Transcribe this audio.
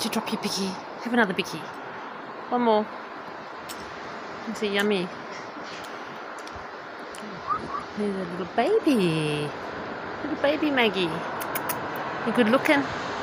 Did you drop your bikkie? Have another bikkie. One more. Is it yummy? Here's a little baby. Little baby Maggie. You good looking?